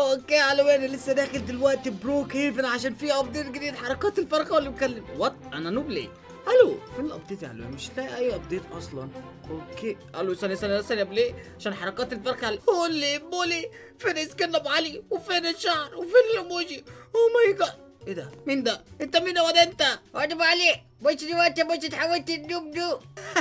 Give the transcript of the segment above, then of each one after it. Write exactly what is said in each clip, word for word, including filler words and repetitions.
اوكي علوي، انا لسه داخل دلوقتي بروك هيفن عشان في ابديت جديد. حركات الفرخه واللي مكلم وات انا نوب ليه؟ الو فين الابديت يا علوي؟ مش لاقي اي ابديت اصلا. اوكي الو ثانيه ثانيه ثانيه بليه عشان حركات الفرخه. هولي بولي، فين سكن ابو علي وفين الشعر وفين الايموجي؟ اوه ماي جاد، ايه ده؟ مين ده؟ انت مين يا واد انت؟ انا ابو علي، مش دلوقتي مش تحولت النوب دو.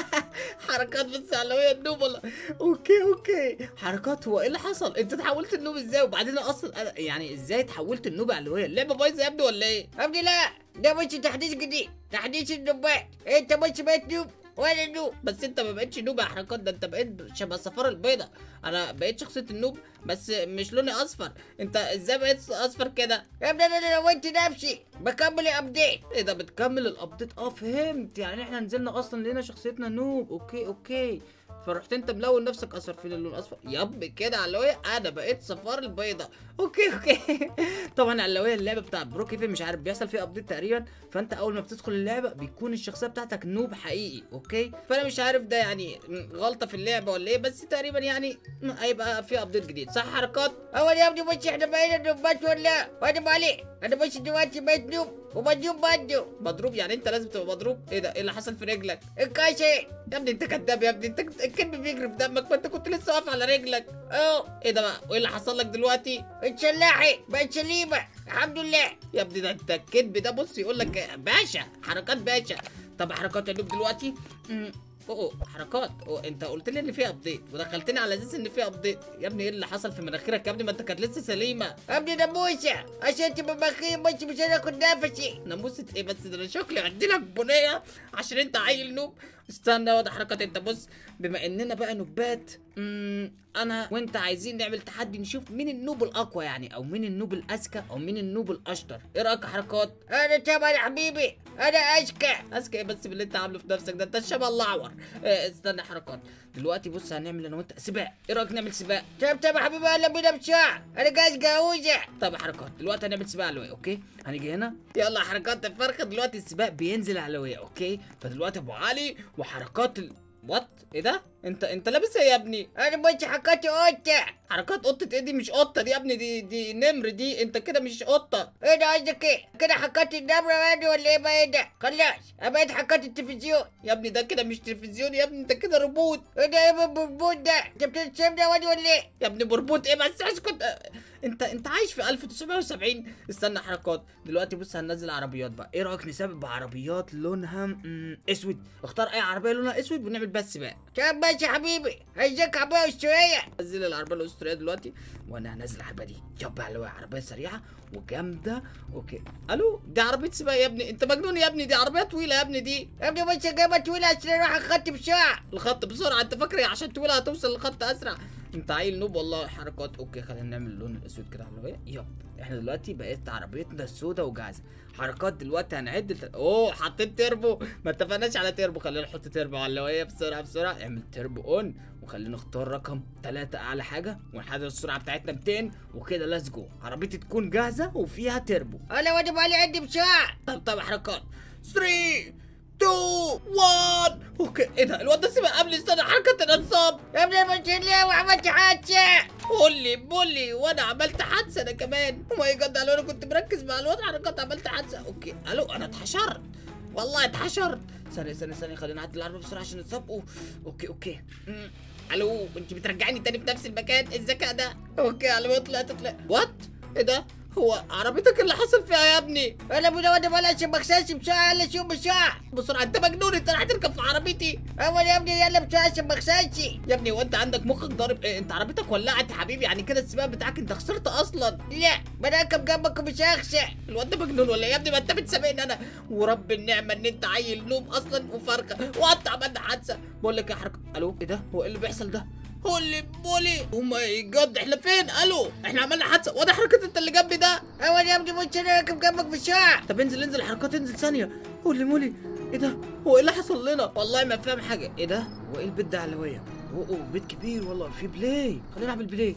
حركات بس علوية النوب والله. اوكي اوكي حركات، هو ايه اللي حصل؟ انت تحولت النوب ازاي؟ وبعدين اصلا أنا يعني ازاي تحولت النوب علوية؟ اللعبه بايظه يا ابني ولا ايه؟ ابني لا، ده مش تحديث جديد، تحديث النوبات. انت مش بقيت نوب ولا نوب. بس انت ما بقتش نوب يا حركات، ده انت بقيت شبه الصفاره البيضاء. انا بقيت شخصيه النوب بس مش لوني اصفر. انت ازاي بقيت اصفر كده؟ يا ابني انا لو انت نفسي بكمل الابديت. ايه ده بتكمل الابديت؟ اه فهمت، يعني احنا نزلنا اصلا لقينا شخصيتنا نوب. اوكي اوكي فرحت انت ملون نفسك اصفر. فين اللون الاصفر؟ يب كده علوية، انا بقيت صفار البيضة. اوكي اوكي طبعا علوية اللعبه بتاع بروك هيفن مش عارف بيحصل فيه ابديت تقريبا، فانت اول ما بتدخل اللعبه بيكون الشخصيه بتاعتك نوب حقيقي. اوكي فانا مش عارف ده يعني غلطه في اللعبه ولا ايه، بس تقريبا يعني هيبقى في ابديت جديد صح حركات؟ اول يا ابني مش احنا بقينا نوبات ولا؟ وانا ابو علي انا مش دلوقتي بقيت نوب ومضروب برضه. مضروب؟ يعني انت لازم تبقى مضروب؟ ايه ده؟ ايه اللي حصل في رجلك؟ الكاشي يا ابني انت كداب يا ابني، انت الكذب بيجري في دمك، ما انت كنت لسه واقف على رجلك. اه ايه ده بقى؟ وايه اللي حصل لك دلوقتي؟ اتشلحي بقت سليمه الحمد لله. يا ابني ده انت الكذب ده بص يقول لك باشا، حركات باشا. طب حركات يا دوب دلوقتي امم اوه حركات، أوه. انت قلت لي ان في ابديت ودخلتني على اساس ان في ابديت. يا ابني ايه اللي حصل في مناخيرك يا ابني؟ ما انت كانت لسه سليمه. ابني ناموسه عشان تبقى بخير مش مش انا اخد نفسي. ناموسه ايه بس؟ ده انا شكلي هدي لك بنيه عشان انت عيل نوب. استنى وده حركات. انت بص، بما اننا بقى نوبات، امم انا وانت عايزين نعمل تحدي نشوف مين النوب الاقوى يعني، او مين النوب الاذكى، او مين النوب الاشطر. ايه رايك يا حركات؟ انا طبعا يا حبيبي انا اذكى. اذكى ايه بس باللي انت عامله في نفسك ده؟ انت الشبه الاعور. اه استنى حركات، دلوقتي بص هنعمل انا وانت سباق. ايه رايك نعمل سباق؟ طب طب يا حبيبي يلا بينا بسرعه، انا جاهز جاوزه. طب يا حركات دلوقتي هنعمل سباق علوية. اوكي هنيجي هنا، يلا حركات الفرخه. دلوقتي السباق بينزل علوية. اوكي فدلوقتي ابو علي وحركات ال... وات ايه ده؟ انت انت لابس ايه يا ابني؟ انا مش حكيت قطه. حركات قطه ايه دي؟ مش قطه دي يا ابني، دي دي نمر دي. انت كده مش قطه. ايه ده قصدك ايه؟ كده حكيت النمره يعني ولا ايه بقى؟ ايه ده؟ خلاص انا بقيت حكيت التلفزيون. يا ابني ده كده مش تلفزيون يا ابني، انت كده روبوت. ايه ده؟ ايه بالبربوط ده؟ انت بتتسمى وادي ولا ايه؟ يا ابني بربوط ايه بس؟ اسكت. انت انت عايش في ألف وتسعمية وسبعين. استنى حركات، دلوقتي بص هننزل عربيات بقى. ايه رايك نسابق بعربيات لونها مم، اسود؟ اختار اي عربيه لونها اسود ونعمل بس سباق. طب ماشي يا حبيبي، عايزك عربيه اسطوريه. نزل العربيه الاسطوريه دلوقتي، وانا هنزل العربيه دي. يلا على عربيه سريعه وجامده. اوكي الو دي عربيه سباق يا ابني، انت مجنون يا ابني؟ دي عربيه طويله يا ابني دي. يا ابني مش جايبه طويله عشان اروح الخط بسرعه. الخط بسرعه؟ انت فاكر إيه؟ عشان طويله هتوصل للخط اسرع؟ انت عيل نوب والله. حركات اوكي خلينا نعمل اللون الاسود كده على العربيه. يب احنا دلوقتي بقيت عربيتنا السوداء وجاهزه. حركات دلوقتي هنعد الت... اوه حطيت تيربو، ما اتفقناش على تيربو. خلينا نحط تيربو على الهوايه بسرعه بسرعه. اعمل تيربو اون وخلينا نختار رقم ثلاثة اعلى حاجه ونحدد السرعه بتاعتنا ميتين وكده. ليتس جو، عربيتي تكون جاهزه وفيها تيربو. انا وادي بالي عندي بسرعه. طب طب حركات ثلاثة اتنين واحد. اوكي ايه ده؟ الواد ده سيبها قبل. استنى حركات الانصاب. يا ابني انا مش ليه وعملت حادثه. قولي بولي وانا عملت حادثه انا كمان. او ماي جاد الو، انا كنت مركز مع الواد. حركات عملت حادثه. اوكي الو انا اتحشرت والله اتحشرت. ثانيه ثانيه ثانيه خلينا نعدي العربيه بسرعه عشان نتسابقوا. اوكي اوكي مم. الو انت بترجعني تاني في نفس المكان؟ الذكاء ده. اوكي الو اطلع اطلع. وات ايه ده؟ هو عربيتك اللي حصل فيها يا ابني؟ انا ابو وادي بالي عشان ما اخسرش بسرعه. يلا شوف بسرعه بسرعه، انت مجنون؟ انت راح تركب في عربيتي؟ اول يا ابني يلا بسرعه عشان ما اخسرش. يا ابني وانت عندك مخك ضارب ايه؟ انت عربيتك ولعت يا حبيبي، يعني كده السباق بتاعك انت خسرت اصلا. لا بركب جنبك ومش هخسر. الواد ده مجنون ولا ايه يا ابني؟ ما انت بتسابقني انا، ورب النعمه ان انت عيل نوب اصلا وفرخه وانت عملت حادثه. بقول لك يا حركه الو ايه ده؟ هو ايه اللي بيحصل ده؟ هولي بولي او ماي جاد احنا فين؟ الو احنا عملنا حادثه. وده حركه انت اللي جنبي ده. اول يا ابني مش انا راكب جنبك بسرعه. طب انزل انزل حركات، انزل ثانيه. هولي مولي ايه ده؟ هو ايه اللي حصل لنا؟ والله ما فاهم حاجه. ايه ده؟ هو ايه البيت ده علويه؟ اوه بيت كبير والله، في بلاي. خلينا نعمل بلاي.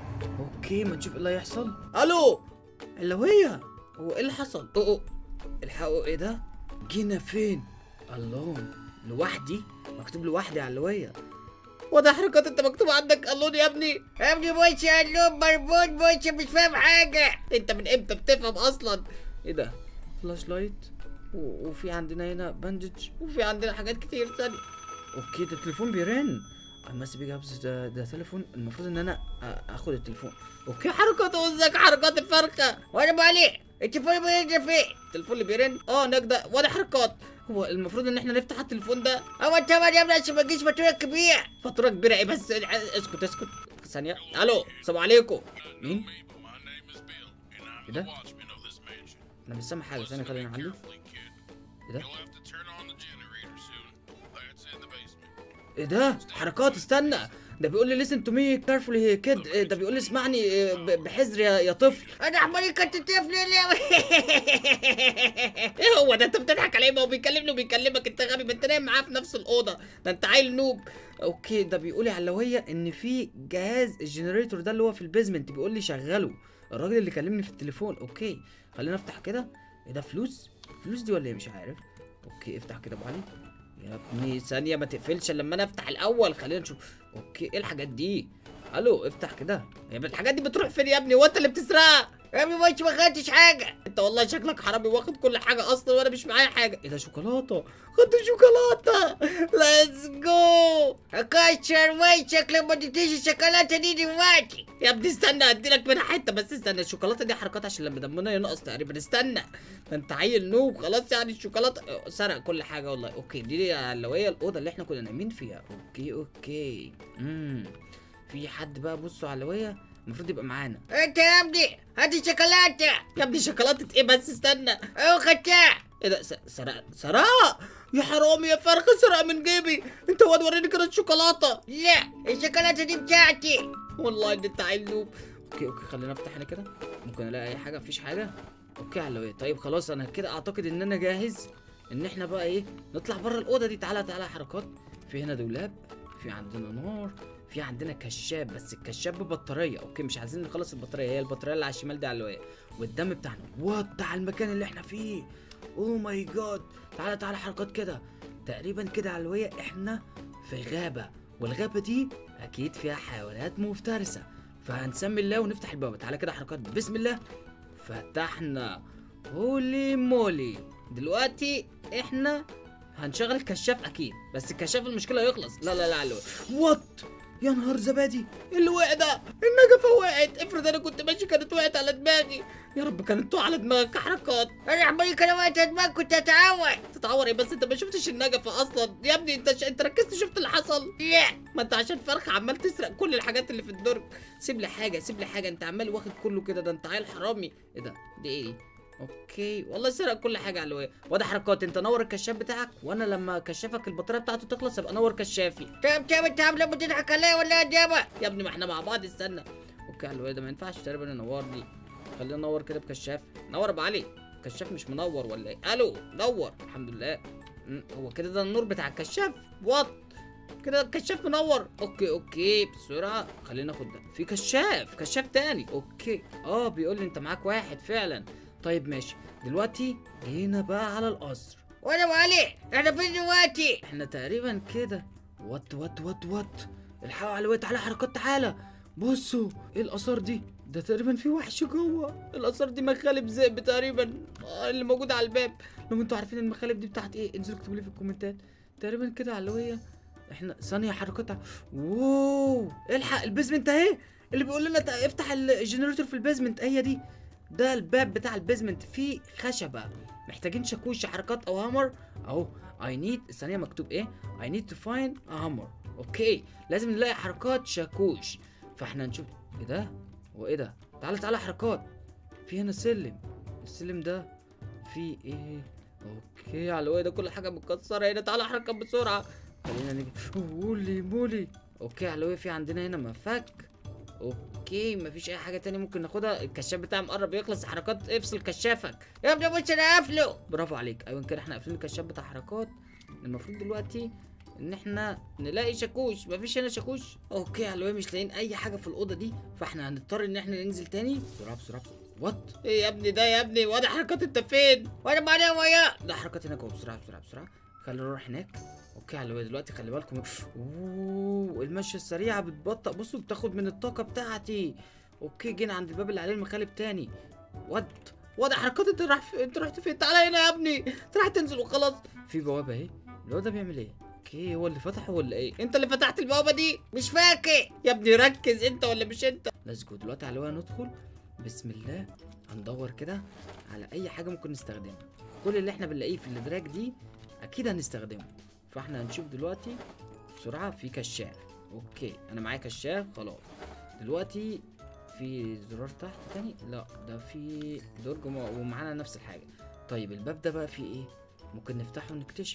اوكي ما نشوف ايه اللي هيحصل. الو علويه هو ايه اللي حصل؟ اوه الحقوا ايه ده؟ جينا فين؟ الله لوحدي؟ مكتوب لوحدي علويه. وده حركات انت مكتوب عندك قالون يا ابني. يا ابني بص يا قلوب مربوط، بص مش فاهم حاجة. انت من امتى بتفهم اصلا؟ ايه ده؟ فلاش لايت، و- وفي عندنا هنا باندج، وفي عندنا حاجات كتير ثانيه. اوكي ده التليفون بيرن. الماس بيجي ابس، ده ده تليفون. المفروض ان انا آ- اخد التليفون. اوكي حركات وزك، حركات الفرخه. وانا ابو علي التليفون بيرن فين؟ التليفون اللي بيرن اه هناك ده، وده حركات. هو المفروض ان احنا نفتح التليفون ده. هو طبعا يا ابني عشان ما تجيش فاتورة كبيرة. فاتوره كبيره ايه بس؟ اسكت اسكت ثانيه. الو السلام عليكم. مين؟ ايه ده؟ انا مش سامع حاجه. ثانيه خلينا نعلي. ايه ده؟ ايه ده؟ حركات استنى. ده بيقول لي listen to me carefully kid. ده بيقول لي اسمعني ب- بحذر يا يا طفل. انا حماري كنت طفل ليه؟ ايه هو ده؟ انت بتضحك عليه؟ ما هو بيكلمني وبيكلمك. انت غبي، ما انت نايم معاه في نفس الاوضه. ده انت عيل نوب. اوكي ده بيقول لي على اللويه ان في جهاز الجنريتور ده اللي هو في البيزمنت، بيقول لي شغله الراجل اللي كلمني في التليفون. اوكي خلينا افتح كده. ايه ده؟ فلوس؟ فلوس دي ولا ايه؟ مش عارف. اوكي افتح كده ابو علي. يا ابني ثانيه ما تقفلش لما انا افتح الاول. خلينا نشوف. اوكي ايه الحاجات دي؟ الو افتح كده. يا ابني الحاجات دي بتروح فين يا ابني؟ هو انت اللي بتسرقها؟ يا ابني بص ما خدتش حاجة. انت والله شكلك حرامي واخد كل حاجه اصلا، وانا مش معايا حاجه. ايه ده؟ شوكولاته. خدت شوكولاته. ليتس جو. اكشر وشك لما تديش الشوكولاتة دي دلوقتي. يا ابني استنى اديلك منها حته بس. استنى الشوكولاته دي حركات عشان لما دمنا ينقص تقريبا. استنى ده انت عيل نوب خلاص. يعني الشوكولاته سرق كل حاجه والله. اوكي دي علويه الاوضه اللي احنا كنا نايمين فيها. اوكي اوكي امم في حد بقى؟ بصوا علويه المفروض يبقى معانا. انت يا ابني هات الشوكولاتة. يا ابني شوكولاته ايه بس؟ استنى. اهو خدتها. ايه ده؟ س- سرق سرق يا حرامي يا فرخه. سرق من جيبي. انت هو وريني كده الشوكولاته. لا الشوكولاتة دي بتاعتي. والله ان انت عيل نوب. اوكي اوكي خلينا نفتح هنا كده. ممكن الاقي اي حاجه؟ مفيش حاجه. اوكي علوية. طيب خلاص انا كده اعتقد ان انا جاهز ان احنا بقى ايه نطلع بره الاوضه دي. تعالى تعالى حركات. في هنا دولاب، في عندنا نار، في عندنا كشاف بس الكشاف ببطاريه. اوكي مش عايزين نخلص البطاريه، هي البطاريه اللي على الشمال دي علوية. والدم بتاعنا وات بتاع المكان اللي احنا فيه. اوه ماي جاد. تعالى تعالى حركات كده. تقريبا كده علوية احنا في غابه، والغابه دي اكيد فيها حيوانات مفترسه، فهنسمي الله ونفتح الباب. تعالى كده حركات. بسم الله. فتحنا. هولي مولي. دلوقتي احنا هنشغل الكشاف اكيد، بس الكشاف المشكله يخلص. لا لا لا لا. وات يا نهار زبادي. إيه اللي وقع ده؟ النجفه وقعت. افرض انا كنت ماشي كانت وقعت على دماغي. يا رب كانت تقع على دماغك حركات. انا حماري كان وقت دماغ كنت اتعور. تتعور ايه بس؟ انت ما شفتش النجفه اصلا يا ابني. انت ش... انت ركزت شفت اللي حصل؟ لا ما انت عشان فرخه عمال تسرق كل الحاجات اللي في الدرج. سيب لي حاجه، سيب لي حاجه. انت عمال واخد كله كده. ده انت عيل حرامي. ايه ده؟ دي ايه؟ اوكي والله سرق كل حاجه على الواد. وده حركات. انت نور الكشاف بتاعك، وانا لما كشافك البطاريه بتاعته تخلص ابقى نور كشافي. طب طب انت عامله بتضحك عليا ولا يا جابا؟ يا ابني ما احنا مع بعض. استنى. اوكي على الواد ده ما ينفعش تقريبا ينورني. خلينا ننور كده بكشاف. نور ابو علي. الكشاف مش منور ولا ايه؟ الو نور. الحمد لله. م، هو كده ده النور بتاع الكشاف. وات كده الكشاف منور. اوكي اوكي بسرعه. خلينا ناخد ده. في كشاف كشاف تاني. اوكي اه بيقول لي انت معاك واحد فعلا. طيب ماشي. دلوقتي جينا بقى على القصر. وانا ابو علي احنا فين دلوقتي؟ احنا تقريبا كده. وات وات وات وات الحقوا على وات. تعالى حركات. تعالى بصوا ايه الاثار دي. ده تقريبا في وحش جوه. الاثار دي مخالب ذئب تقريبا آه اللي موجوده على الباب. لو انتوا عارفين المخالب دي بتاعت ايه انزلوا اكتبوا لي في الكومنتات. تقريبا كده علوية. احنا ثانيه حركات. واو الحق البيزمنت اهي. اللي بيقول لنا تع- افتح الجنريتور في البيزمنت. هي دي. ده الباب بتاع البيزمنت فيه خشبه. محتاجين شاكوش حركات او هامر. اهو اي نيد. الثانيه مكتوب ايه؟ اي نيد تو فايند ا هامر. اوكي لازم نلاقي حركات شاكوش. فاحنا نشوف ايه ده. هو ايه ده؟ تعالى تعالى حركات. في هنا سلم. السلم ده في ايه؟ اوكي على الواد ده كل حاجه متكسره هنا. تعالى حركات بسرعه. خلينا نيجي. هولي مولي. اوكي على الواد في عندنا هنا مفك. اوكي مفيش اي حاجه تاني ممكن ناخدها. الكشاف بتاعي مقرب يخلص. حركات افصل كشافك. يا ابني بص انا قافله. برافو عليك. ايوه كده احنا قافلين الكشاف بتاع حركات. المفروض دلوقتي ان احنا نلاقي شاكوش. مفيش هنا شاكوش. اوكي على الواد مش لاقيين اي حاجه في الاوضه دي. فاحنا هنضطر ان احنا ننزل تاني بسرعه بسرعه بسرعه. وات ايه يا ابني ده؟ يا ابني وده حركات. انت فين؟ وانا ابو علي وياه. ده حركات هناك اهو. بسرعه بسرعه بسرعه. خلينا نروح هناك. اوكي على الواد دلوقتي خلي بالكم. اوه المشي السريعه بتبطأ، بصوا بتاخد من الطاقه بتاعتي. اوكي جينا عند الباب اللي عليه المخالب تاني. ود وضع حركات. انت رايح انت رحت فين؟ تعالى هنا يا ابني، انت رايح تنزل وخلاص. في بوابه اهي. الواد ده بيعمل ايه؟ اوكي هو اللي فتحه ولا ايه؟ انت اللي فتحت البوابه دي؟ مش فاكر يا ابني ركز، انت ولا مش انت؟ ليتس جو دلوقتي على الواد ندخل. بسم الله. هندور كده على اي حاجه ممكن نستخدمها. كل اللي احنا بنلاقيه في الادراج دي اكيد هنستخدمه، فاحنا هنشوف دلوقتي بسرعه. في كشاف. اوكي انا معايا كشاف خلاص. دلوقتي في زرار تحت تاني؟ لا ده في درج ومعانا نفس الحاجه. طيب الباب ده بقى فيه ايه؟ ممكن نفتحه ونكتشف.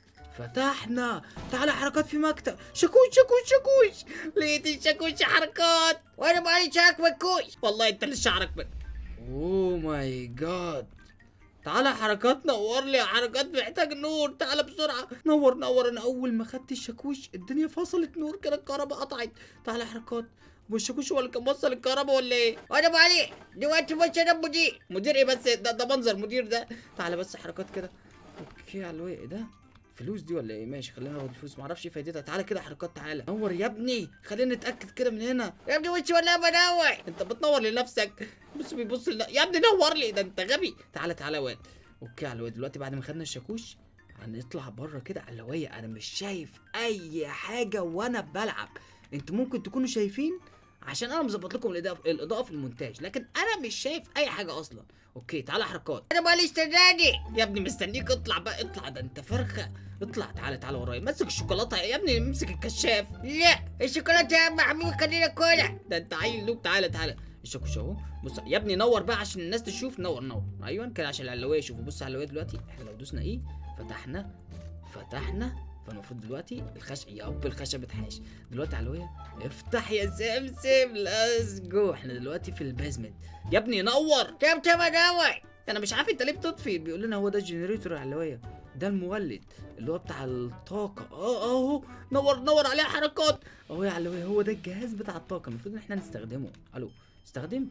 فتحنا. تعالى حركات في مكتب. شاكوش شاكوش شاكوش. لقيت الشاكوش حركات. وانا مالي شعرك منكوش. والله انت اللي شعرك بك. اوه ماي جاد. تعالى حركات نور لي يا حركات، محتاج نور. تعالى بسرعه نور نور. انا اول ما خدت الشاكوش الدنيا فصلت نور كده، الكهرباء قطعت. تعالى حركات. والشاكوش هو اللي كان موصل الكهرباء ولا ايه؟ وانا مالي دلوقتي مش انا مدير. مدير ايه بس؟ ده, ده منظر مدير ده. تعالى بس حركات كده. اوكي على الوقت ده فلوس دي ولا ايه؟ ماشي خلينا ناخد الفلوس، معرفش ايه فايدتها. تعالى كده حركات. تعالى نور يا ابني، خلينا نتاكد كده من هنا. يا ابني وش ولا بنور؟ انت بتنور لنفسك. بص بيبص لنا. يا ابني نور لي، ده انت غبي. تعالى تعالى يا واد. اوكي على الواد دلوقتي بعد ما خدنا الشاكوش هنطلع بره كده على الهوايه. انا مش شايف اي حاجه وانا بلعب، انتوا ممكن تكونوا شايفين عشان انا مظبط لكم الاضاءه الاضاءه في المونتاج، لكن انا مش شايف اي حاجه اصلا. اوكي تعالى حركات. انا مالي استناني يا ابني مستنيك. اطلع بقى اطلع، ده انت فرخه. اطلع تعالى تعالى ورايا. مسك الشوكولاته يا ابني، امسك الكشاف. لا الشوكولاته يا عم حبيبي خلينا كلها. ده انت عيل لوك. تعالى تعالى الشاكوش اهو. بص يا ابني نور بقى عشان الناس تشوف. نور نور ايوه كده عشان العلويه يشوفوا. بص على العلويه دلوقتي احنا لو دوسنا ايه فتحنا فتحنا فالمفروض دلوقتي الخشب يا اب الخشب اتحاش. دلوقتي علويه افتح يا سمسم. ليتس جو. احنا دلوقتي في البيزمنت. يا ابني نور. تم تم انور. انا مش عارف انت ليه بتطفي. بيقول لنا هو ده الجنريتور يا علويه، ده المولد اللي هو بتاع الطاقه. اه اهو نور نور عليه حركات اهو يا علويه. هو ده الجهاز بتاع الطاقه، المفروض ان احنا نستخدمه. الو استخدم.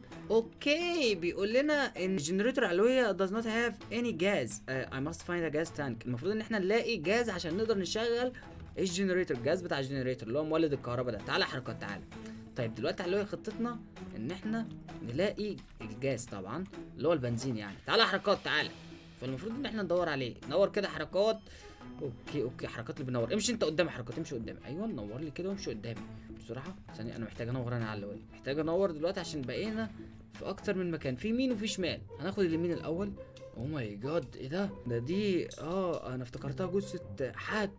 اوكي بيقول لنا ان الجنريتور علويه does not have any gas. uh, I must find a gas tank. المفروض ان احنا نلاقي جاز عشان نقدر نشغل الجنريتور، الجاز بتاع الجنريتور اللي هو مولد الكهرباء ده. تعالى حركات تعالى. طيب دلوقتي علويه خطتنا ان احنا نلاقي الجاز طبعا اللي هو البنزين يعني. تعالى حركات تعالى. فالمفروض ان احنا ندور عليه. نور كده حركات. اوكي اوكي حركات اللي بنور. امشي انت قدامي حركات، امشي قدامي. ايوه نور لي كده وامشي قدامي بسرعه. ثانيه انا محتاج انور. انا على اللوي محتاج انور دلوقتي عشان بقينا في اكتر من مكان، في يمين وفي شمال. هناخد اليمين الاول. اوه ماي جاد ايه ده؟ ده دي اه انا افتكرتها جثه حد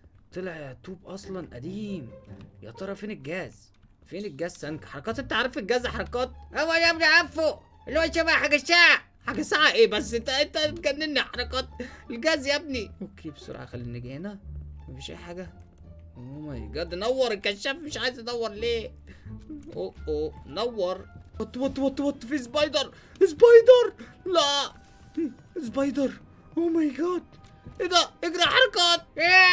طلع طوب اصلا قديم. يا ترى فين الجاز؟ فين الجاز سانك؟ حركات انت عارف الجاز حركات؟ هو يا ابني عفو اللي هو شبه حاجه الساعه. حاجه ساعه ايه بس؟ انت انت بتجنني. حركات الجاز يا ابني. اوكي بسرعه خلينا نيجي هنا. مفيش اي حاجه. اوه ماي جاد نور. الكشاف مش عايز يدور ليه؟ اوه اوه نور. وط وط وط وط في سبايدر. سبايدر لا سبايدر. اوه ماي جاد ايه ده؟ اجري حركات.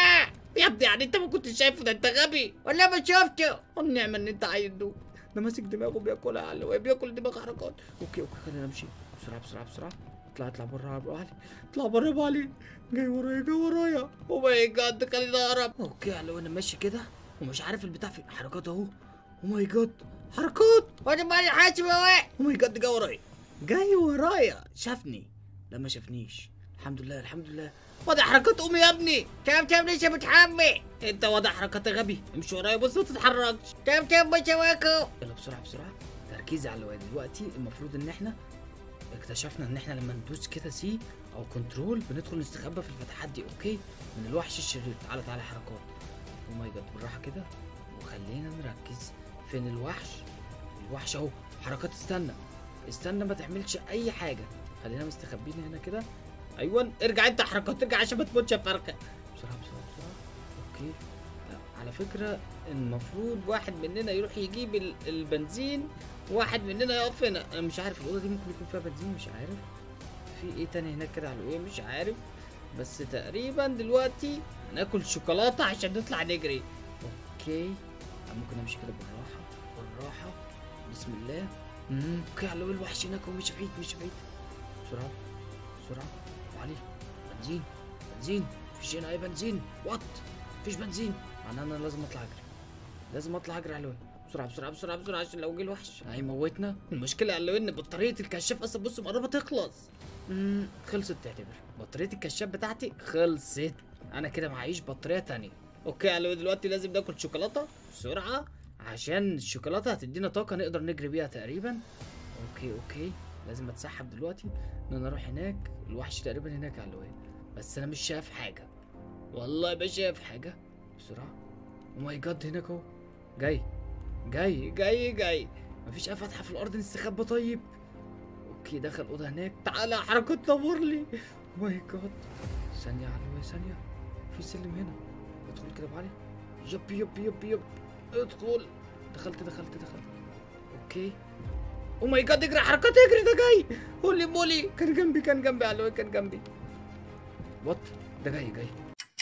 يا ابني يعني انت ما كنتش شايفه؟ ده انت غبي. والله ما شفته. النعمه ان انت عيل دوب. ده ماسك دماغه بياكلها على الهواء، بياكل دماغ حركات. اوكي اوكي خلينا نمشي بسرعه بسرعه بسرعه. اطلع اطلع بره يا ابو علي. اطلع بره يا ابو علي. جاي ورايا جاي ورايا. اوه ماي جاد خلينا اهرب. اوكي على وانا ماشي كده ومش عارف البتاع في حركات اهو. اوه ماي جاد حركات. وانا مالي حاسب يا واد. اوه ماي جاد جاي ورايا جاي ورايا. شافني؟ لا ما شافنيش. الحمد لله الحمد لله. وضع حركات. قوم يا ابني. تم تم لسه متحمل. انت وضع حركات غبي. امشي ورايا بص ما تتحركش. تم تم مش هواكو. يلا بسرعه بسرعه. تركيز على الواد. دلوقتي المفروض ان احنا اكتشفنا ان احنا لما ندوس كده سي او كنترول بندخل نستخبى في الفتحات دي. اوكي من الوحش الشرير. تعالى تعالى حركات. او ماي جاد بالراحه كده وخلينا نركز. فين الوحش؟ الوحش اهو. حركات استنى استنى ما تعملش اي حاجه. خلينا مستخبيين هنا كده. ايوه ارجع انت حركات. ارجع عشان ما تموتش يا فرخه. بسرعه بسرعه بسرعه. اوكي على فكره المفروض واحد مننا يروح يجيب البنزين، واحد مننا يقف هنا. انا مش عارف الاوضه دي ممكن يكون فيها بنزين، مش عارف. في ايه تاني هناك كده على ايه مش عارف، بس تقريبا دلوقتي هناكل شوكولاته عشان نطلع نجري. اوكي ممكن امشي كده بالراحه بالراحه. بسم الله. امم اوكي على الوحش هناك ومش بعيد مش بعيد. بسرعه بسرعه. علي بنزين بنزين. مفيش هنا اي بنزين. وات، مفيش بنزين، معناه انا لازم اطلع اجري، لازم اطلع اجري على الوين. بسرعه بسرعه بسرعه بسرعه عشان لو جه الوحش هيموتنا. المشكله على ان بطاريه الكشاف اصلا بصوا قربت تخلص. امم خلصت تعتبر بطاريه الكشاف بتاعتي خلصت. انا كده معيش بطاريه تانية. اوكي على دلوقتي لازم ناكل شوكولاته بسرعه عشان الشوكولاته هتدينا طاقه نقدر نجري بيها تقريبا. اوكي اوكي لازم اتسحب دلوقتي ان انا اروح هناك. الوحش تقريبا هناك على الوين، بس انا مش شايف حاجه، والله مش شايف حاجه. بسرعه. او ماي جاد هناك اهو، جاي جاي جاي جاي. مفيش اي فتحه في الارض نستخبى. طيب اوكي دخل اوضه هناك. تعالى حركه تنور لي. او ماي جاد ثانيه على الوين، ثانيه. في سلم هنا، ادخل كده بعلي. يب يب يب يب ادخل. دخلت دخلت دخلت. اوكي. او ماي جاد اجري حركات اجري، ده جاي. هولي مولي كان جنبي كان جنبي على الوين كان جنبي. وات ده جاي جاي.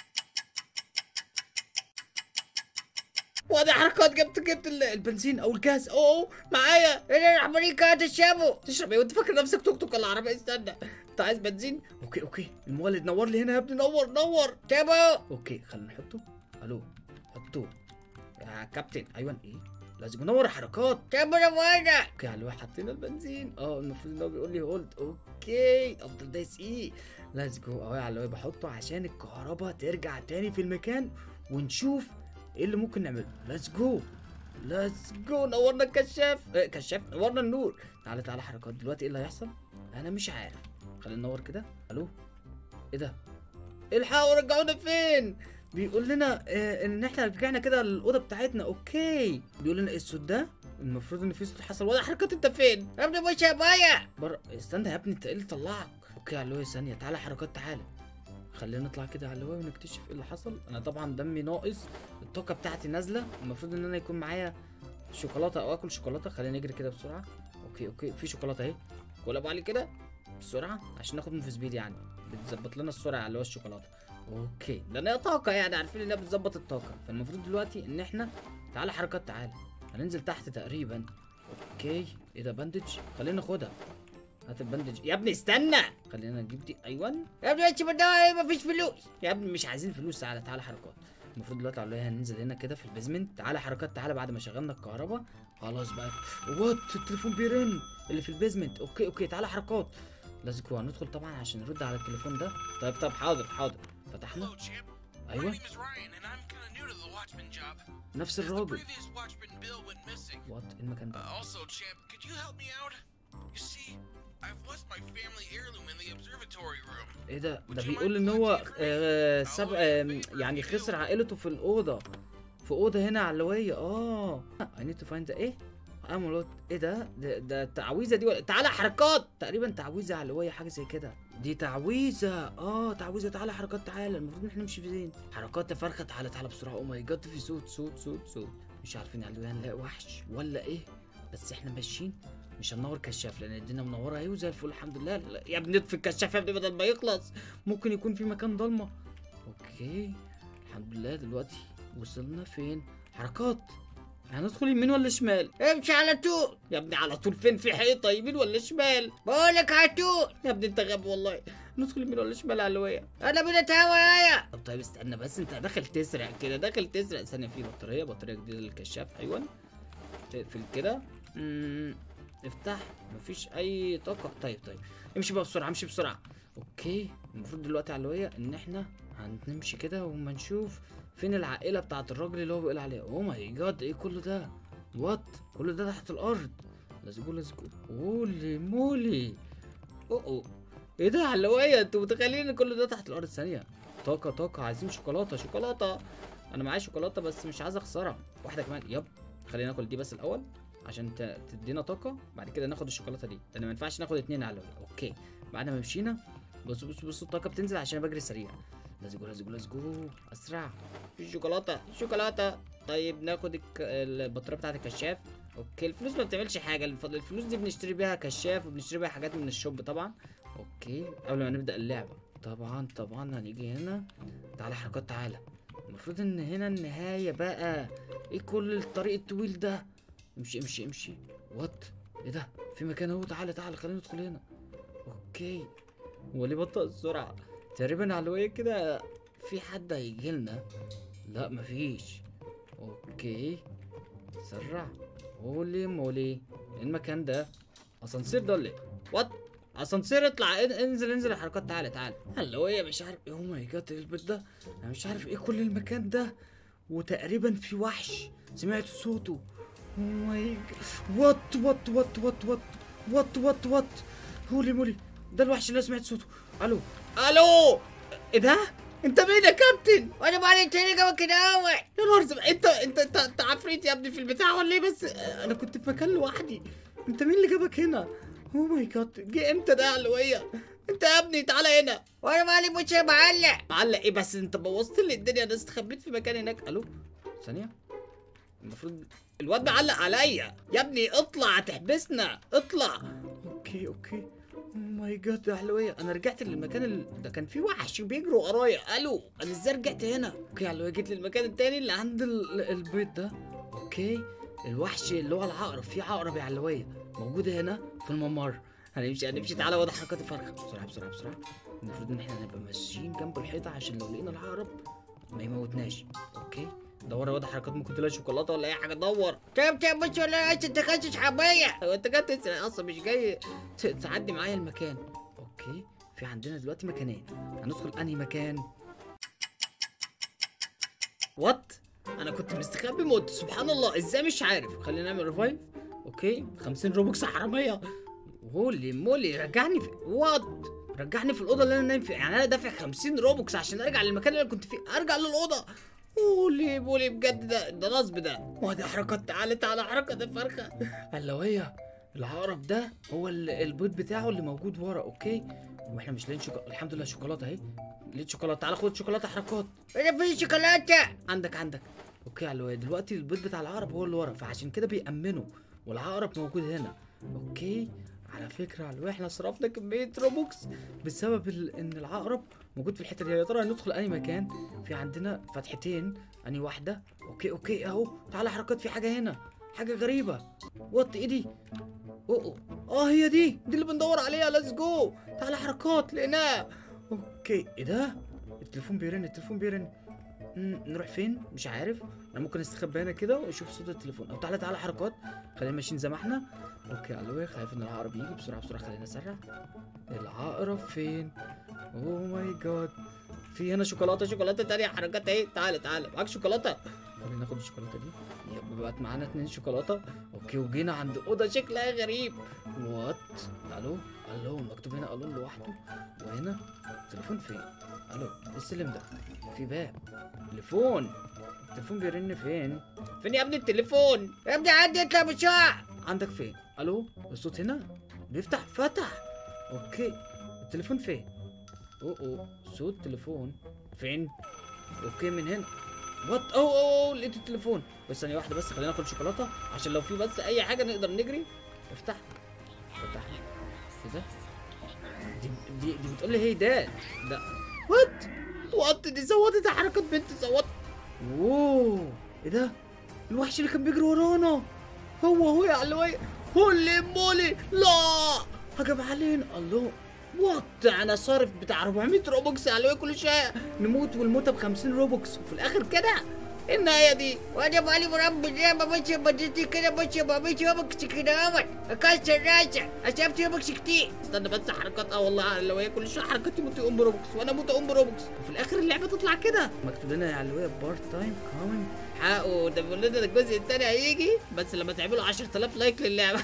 وادي حركات جبت جبت البنزين او الجاز. اوه اوه معايا. انا الامريكا تشربوا. تشرب ايه وانت فاكر نفسك توك توك ولا عربيه؟ استنى، انت عايز بنزين؟ اوكي اوكي المولد نور لي هنا يا ابني، نور نور. تابو. اوكي خلينا نحطه. الو حطوه يا كابتن. ايوه ايه لازم نور حركات. تابو نورنا. اوكي على الواحد حطينا البنزين. اه المفروض ان هو بيقول لي هولد. اوكي افضل دايس ايه. ليتس جو اهو على الواحد بحطه عشان الكهرباء ترجع تاني في المكان ونشوف ايه اللي ممكن نعمله. ليتس جو ليتس جو. نورنا الكشاف. اه كشاف نورنا النور. تعالى تعالى حركات دلوقتي. ايه اللي هيحصل انا مش عارف. خلينا ننور كده. الو ايه ده؟ الحقوا رجعونا فين؟ بيقول لنا اه ان احنا رجعنا كده للاوضه بتاعتنا. اوكي بيقول لنا ايه الصوت ده؟ المفروض ان في صوت حصل. ولا حركات انت فين؟ يا ابني مش معايا. بره. استنى يا ابني انت ايه اللي طلعك؟ اوكي على اللي ثانيه. تعالى حركات تعالى. خلينا نطلع كده على الهواء ونكتشف ايه اللي حصل. انا طبعا دمي ناقص، الطاقه بتاعتي نازله. المفروض ان انا يكون معايا شوكولاته او اكل شوكولاته. خلينا نجري كده بسرعه. اوكي اوكي في شوكولاته اهي. كل ابو علي كده بسرعه عشان ناخد من في سبيد، يعني بتظبط لنا السرعه اللي هو الشوكولاته. اوكي لان هي طاقه، يعني عارفين انها بتظبط الطاقه. فالمفروض دلوقتي ان احنا تعالى حركات تعالى هننزل تحت تقريبا. اوكي ايه ده؟ باندج. خلينا ناخدها. هات البندج يا ابني. استنى خلينا نجيب دي. ايوه يا ابني انت بدور مفيش فلوس. يا ابني مش عايزين فلوس. تعالى تعالى حركات. المفروض دلوقتي على هننزل هنا كده في البيزمنت. تعالى حركات تعالى بعد ما شغلنا الكهرباء خلاص بقى. وات التليفون بيرن اللي في البيزمنت. اوكي اوكي تعالى حركات. لازم هندخل طبعا عشان نرد على التليفون ده. طيب طب حاضر حاضر. فتحنا. ايوه نفس الراجل. وات المكان ده. ايه ده؟ ده بيقول ان هو آه سب... آه يعني خسر عائلته في الاوضه، في اوضه هنا علويه. اه I need to find the ايه؟ امولوت. ايه ده؟ ده, ده تعويذه دي ولا؟ تعالى حركات تقريبا تعويذه علويه حاجه زي كده. دي تعويذه. اه تعويذه. تعالى حركات تعالى. المفروض ان احنا نمشي فين؟ حركات يا فرخه. تعالى تعالى بسرعه. او ماي جاد في صوت صوت صوت صوت. مش عارفين علويه هنلاقي وحش ولا ايه، بس احنا ماشيين. مش هننور كشاف لان الدنيا منوره اهي وزي الفل الحمد لله. لا يا ابني اطفي الكشاف يا ابني بدل ما يخلص. ممكن يكون في مكان ضلمه. اوكي الحمد لله. دلوقتي وصلنا فين؟ حركات هندخل يمين ولا شمال؟ امشي على طول. يا ابني على طول فين؟ في حيطه يمين ولا شمال؟ بقولك على طول. يا ابني انت غبي والله. ندخل يمين ولا شمال علويه؟ انا بينا تعالى. طب طيب استنى بس. انت داخل تسرق كده داخل تسرق. ثانيه في بطاريه بطاريه جديده للكشاف. ايوه تقفل كده. امم افتح. مفيش اي طاقه. طيب طيب امشي بقى بسرعه امشي بسرعه. اوكي المفروض دلوقتي علويه ان احنا هنمشي كده وما نشوف فين العائله بتاعت الراجل اللي هو بيقول عليها. اوه ماي جاد ايه كل ده؟ وات كل ده تحت الارض. لازم لازم. هولي مولي. اوه اوه ايه ده علويه؟ انتوا متخيلين ان كل ده تحت الارض؟ ثانيه. طاقه طاقه عايزين شوكولاته شوكولاته. انا معايا شوكولاته بس مش عايز اخسرها. واحده كمان. يب خلينا ناكل دي بس الاول عشان تدينا طاقه. بعد كده ناخد الشوكولاته دي لان ما ينفعش ناخد اتنين على الأول. اوكي بعد ما مشينا بصوا بصوا بصوا الطاقه بتنزل عشان بجري سريع. لازم جو لازم جو لازم جو اسرع. في شوكولاته شوكولاته. طيب ناخد الك... البطاريه بتاعت الكشاف. اوكي الفلوس ما بتعملش حاجه. الفلوس دي بنشتري بيها كشاف وبنشتري بيها حاجات من الشوب طبعا. اوكي قبل ما نبدا اللعبه طبعا طبعا هنيجي هنا. تعالى حركات تعالى. المفروض ان هنا النهايه بقى. ايه كل الطريق الطويل ده؟ امشي امشي امشي. وات ايه ده؟ في مكان اهو. تعالى تعالى خلينا ندخل هنا. اوكي هو ليه بطأ السرعه؟ تقريبا علويه كده في حد هيجي لنا؟ لا مفيش. اوكي سرع. هولي مولي، ايه المكان ده؟ اسانسير ده ولا ايه؟ وات؟ اسانسير اطلع ان- انزل انزل الحركات. تعالى تعالى. هلو ايه مش عارف ايه. او ماي جاد ايه البيت ده؟ انا مش عارف ايه كل المكان ده، وتقريبا في وحش سمعت صوته. او ماي جاد. وات وات وات وات وات وات وات وات هولي مولي، ده الوحش اللي أنا سمعت صوته. الو الو، ايه ده؟ انت مين يا كابتن؟ وانا مالي تاني جابك كده اهوت. يا نهار زب... انت انت انت انت عفريت يا ابني في البتاع ولا ايه؟ بس انا كنت في مكان لوحدي. انت مين اللي جابك هنا؟ او ماي جاد، جه امتى ده يا علوية؟ انت يا ابني تعالى هنا. وانا مالي مش معلق. معلق ايه بس؟ انت بوظت لي الدنيا. انا استخبيت في مكان هناك. الو ثانية، المفروض الواد معلق عليا. يا ابني اطلع هتحبسنا، اطلع. اوكي اوكي. او ماي جاد يا علوية، انا رجعت للمكان اللي ده كان فيه وحش بيجروا ورايا. الو انا ازاي رجعت هنا؟ اوكي يا علوية، جيت للمكان التاني اللي عند ال- البيت ده. اوكي الوحش اللي هو العقرب، في عقرب يا علوية موجودة هنا في الممر. هنمشي هنمشي. تعالى واضح حركات الفرخة. بسرعة بسرعة بسرعة. المفروض ان احنا نبقى ماشيين جنب الحيطة عشان لو لقينا العقرب ما يموتناش. اوكي دور يا واضح حركات، ممكن تلاقي شوكولاتة ولا اي حاجة. دور. طب طب مش ولا عايز تخشش حبايه. هو انت جاي تسرق اصلا، مش جاي ت- تعدي معايا المكان. اوكي في عندنا دلوقتي مكانين، هندخل انهي مكان؟ وات؟ انا كنت مستخبي موت، سبحان الله ازاي مش عارف. خلينا نعمل ريفايف. اوكي خمسين روبوكس حراميه. هولي مولي، رجعني في وات؟ رجعني في الاوضه اللي انا نايم فيها. يعني انا دافع خمسين روبوكس عشان ارجع للمكان اللي انا كنت فيه، ارجع للاوضه؟ هولي مولي بجد، ده ده نصب ده. وادي حركات. تعالى تعالى حركه الفرخه. هلوية العقرب ده هو ال- البيض بتاعه اللي موجود ورا. اوكي واحنا مش لاقيين شوكولاته. الحمد لله شوكولاته اهي. لقيت شوكولاته. تعالى خد شوكولاته حركات. انا في شوكولاته. عندك عندك. اوكي يا علوية، دلوقتي البيض بتاع العقرب هو اللي ورا، فعشان كده بيأمنوا، والعقرب موجود هنا. اوكي على فكره يا علوية، احنا صرفنا كميه روبوكس بسبب ال... ان العقرب موجود في الحته دي. يا ترى هندخل انهي مكان؟ في عندنا فتحتين، انهي واحده؟ اوكي اوكي اهو. تعالى حركات، في حاجه هنا، حاجه غريبه. وات ايه دي؟ اوه اه هي دي دي اللي بندور عليها. ليتس جو. تعالى حركات، لقيناها. اوكي ايه ده؟ التليفون بيرن، التليفون بيرن. مم، نروح فين؟ مش عارف. انا ممكن استخبى هنا كده واشوف صوت التليفون. او تعالى تعالى حركات، خلينا ماشيين زي ما احنا. اوكي يا علوية، خايف ان العقرب يجي. بسرعه بسرعه خلينا نسرع. العقرب فين؟ اوه ماي جاد، في هنا شوكولاته شوكولاته تانية حركات اهي. تعالى تعالى، معاك شوكولاته؟ خلينا ناخد الشوكولاته دي. يبقى بقت معانا اتنين شوكولاته. اوكي وجينا عند اوضه شكلها غريب. وات؟ الو الو، مكتوب هنا الو لوحده. وهنا التليفون فين؟ الو السلم ده في باب. تليفون، التليفون بيرن فين؟ فين يا ابني التليفون؟ يا ابني عندي اطلع بسرعه. عندك فين؟ الو الصوت هنا بيفتح. فتح. اوكي التليفون فين؟ اوه اوه صوت تليفون فين؟ اوكي من هنا. وات؟ اوه اوه أوه، لقيت التليفون. بس ثانية واحدة بس، خلينا ناخد شوكولاتة عشان لو في بس أي حاجة نقدر نجري. افتح. فتح. ايه ده؟ دي دي دي بتقول لي هي ده ده وات؟ وات دي صوتت حركة بنت صوت. اوه ايه ده؟ الوحش اللي كان بيجري ورانا هو هو يا علوية. هولي مولي، لا هجم علينا. الله وات، انا صارف بتاع أربعمية روبوكس يا علوية، كل شوية نموت والموتة ب خمسين روبوكس وفي الآخر كده ايه النهاية دي؟ وانا مالي مربي زي ما ماشي بديتي كده ماشي ما ماشي وبكس كده اهوت. اكسر راسك عشان وبكس كتير. استنى بس حركات. اه والله يا علوية كل شوية حركات تموت يقوم بروبوكس وانا اموت اقوم بروبوكس وفي الآخر اللعبة تطلع كده. مكتوب لنا يا علوية بارت تايم كومنت. حقه ده بيقول لنا الجزء الثاني هيجي بس لما تعملوا عشرة آلاف لايك للعبة.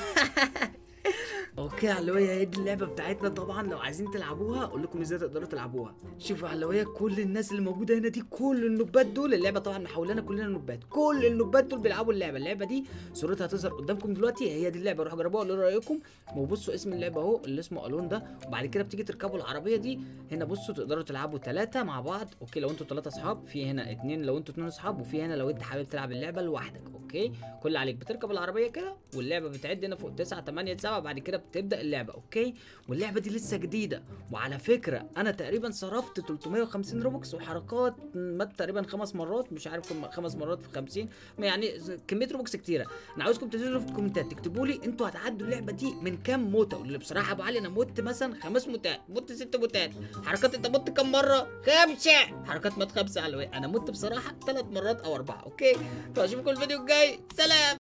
اوكي يا علوية، هي دي اللعبه بتاعتنا. طبعا لو عايزين تلعبوها اقول لكم ازاي تقدروا تلعبوها. شوفوا يا علوية، كل الناس اللي موجوده هنا دي، كل النوبات دول، اللعبه طبعا محولنا كلنا نوبات، كل النوبات دول بيلعبوا اللعبه. اللعبه دي صورتها هتظهر قدامكم دلوقتي، هي دي اللعبه. روحوا جربوها وقولوا رايكم. وبصوا اسم اللعبه اهو اللي اسمه الون ده. وبعد كده بتيجي تركبوا العربيه دي هنا. بصوا تقدروا تلعبوا ثلاثه مع بعض. اوكي لو انتوا ثلاثه اصحاب، في هنا اثنين لو انتوا اثنين اصحاب، وفي هنا لو انت حابب تلعب اللعبه لوحدك. اوكي كل اللي عليك بتركب العربيه كده واللعبه بتعد هنا فوق تسعة تمانية سبعة. بعد كده تبدا اللعبه. اوكي، واللعبه دي لسه جديده، وعلى فكره انا تقريبا صرفت تلتمية وخمسين روبوكس وحركات مات تقريبا خمس مرات، مش عارف كم خمس مرات في خمسين، يعني كميه روبوكس كتيره. انا عاوزكم تنزلوا في الكومنتات تكتبوا لي انتوا هتعدوا اللعبه دي من كام موته. واللي بصراحه ابو علي انا مت مثلا خمس موتات، مت ست موتات. حركات انت مت كام مره؟ خمسة. حركات مات خمسه على الوقت. انا مت بصراحه ثلاث مرات او اربعه. اوكي، فاشوفكم الفيديو الجاي، سلام.